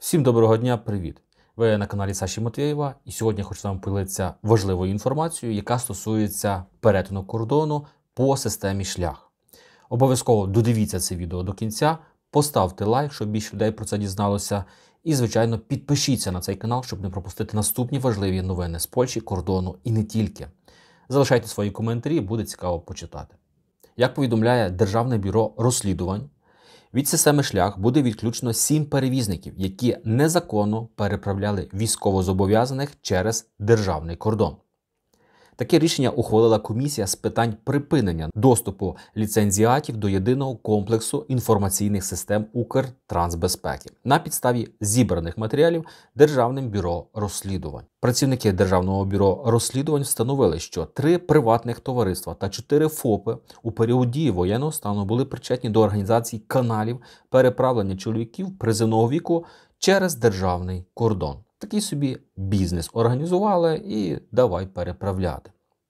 Всім доброго дня, привіт! Ви на каналі Саші Матвєєва, і сьогодні я хочу з вами поділитися важливою інформацією, яка стосується перетину кордону по системі шлях. Обов'язково додивіться це відео до кінця, поставте лайк, щоб більше людей про це дізналося, і, звичайно, підпишіться на цей канал, щоб не пропустити наступні важливі новини з Польщі, кордону і не тільки. Залишайте свої коментарі, буде цікаво почитати. Як повідомляє Державне бюро розслідувань, від системи шлях буде відключено 7 перевізників, які незаконно переправляли військовозобов'язаних через державний кордон. Таке рішення ухвалила комісія з питань припинення доступу ліцензіатів до єдиного комплексу інформаційних систем Укртрансбезпеки на підставі зібраних матеріалів Державним бюро розслідувань. Працівники Державного бюро розслідувань встановили, що 3 приватних товариства та 4 ФОПи у період дії воєнного стану були причетні до організації каналів переправлення чоловіків призовного віку через державний кордон. Такий собі бізнес організували і давай переправляти.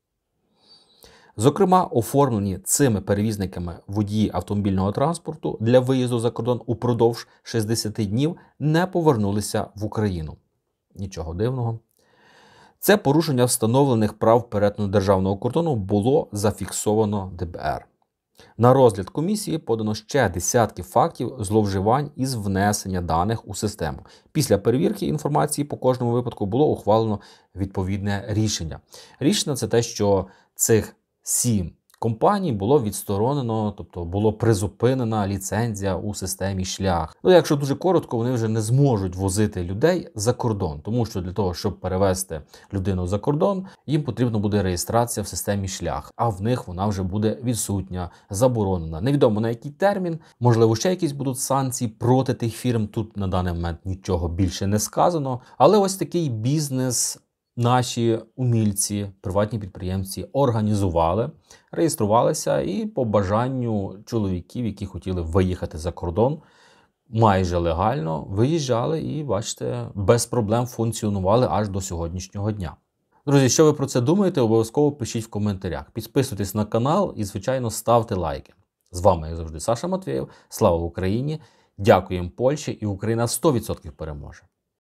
Зокрема, оформлені цими перевізниками водії автомобільного транспорту для виїзду за кордон упродовж 60 днів не повернулися в Україну. Нічого дивного. Це порушення встановлених прав перетину державного кордону було зафіксовано ДБР. На розгляд комісії подано ще десятки фактів зловживань із внесення даних у систему. Після перевірки інформації по кожному випадку було ухвалено відповідне рішення. Рішення – це те, що цих 7 компаній було відсторонено, тобто було призупинена ліцензія у системі шлях. Якщо дуже коротко, вони вже не зможуть возити людей за кордон, тому що для того, щоб перевезти людину за кордон, їм потрібна буде реєстрація в системі шлях, а в них вона вже буде відсутня, заборонена. Невідомо на який термін, можливо, ще якісь будуть санкції проти тих фірм, тут на даний момент нічого більше не сказано, але ось такий бізнес наші умільці, приватні підприємці організували, реєструвалися і по бажанню чоловіків, які хотіли виїхати за кордон, майже легально виїжджали і, бачите, без проблем функціонували аж до сьогоднішнього дня. Друзі, що ви про це думаєте, обов'язково пишіть в коментарях. Підписуйтесь на канал і, звичайно, ставте лайки. З вами, як завжди, Саша Матвєєв. Слава Україні! Дякуємо Польщі, і Україна 100% переможе.